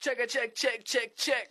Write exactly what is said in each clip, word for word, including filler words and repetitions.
Check it, check, check, check, check.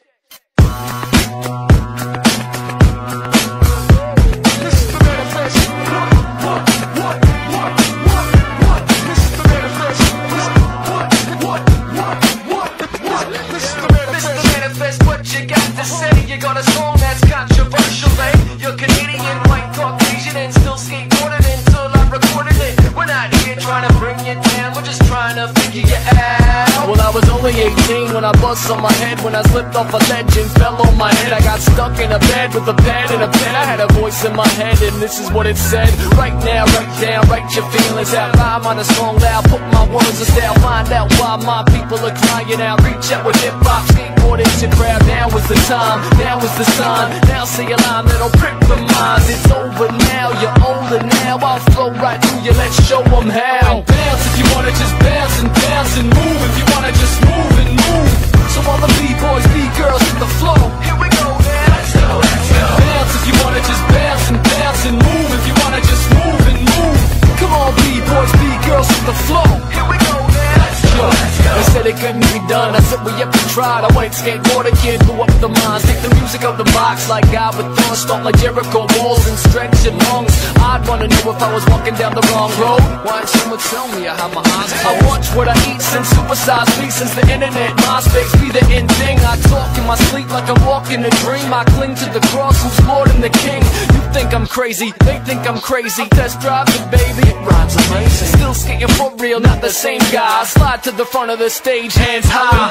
This is the manifest. What, what, what, what, what, what? This is the manifest. What, what, what, what, what, what? This is the manifest. This is the manifest. What you got to say? You got a song that's controversial, eh? You're Canadian, white, Caucasian, and still skateboarding until I recorded it. We're not here trying to bring you down. We're just trying to figure you out. Well, I was only eighteen when I bust on my head, when I slipped off a ledge and fell on my head. I got stuck in a bed with a pad and a pen. I had a voice in my head and this is what it said. Right now, write down, write your feelings out. Rhyme on a song loud, put my words in style. Find out why my people are crying out. Reach out with hip-hop, skateboarding to crowd. Now is the time, now is the sign. Now say a line that'll prick the minds. It's over now, you're older now. I'll flow right through you, let's show them how. Bounce if you wanna, just bounce and bounce and move if you wanna, just move and move. So all the B-boys, B-girls hit the floor. Here we go now. Let's go, let's go. Bounce if you wanna, just bounce and bounce and move if you wanna, just move and move. Come on, B-boys, B-girls hit the floor. Here we go now. Let's go, let's go. They said it couldn't be done. I said we have to try. I went skateboarder kid, blew up the minds. Take the music out the box like God with thorns. Stomp like Jericho walls and stretch your lungs. I'd wanna know if I was walking down the wrong road. Why didn't someone tell me I had my eyes closed? I watch what I eat since supersize me. Since the internet, MySpace be the end thing. I talk in my sleep like I'm walking a dream. I cling to the cross who's Lord and the King. You think I'm crazy, they think I'm crazy. Test drive it, baby, it rhymes amazing. Still skating for real, not the same guy. I slide to the front of the stage, hands high.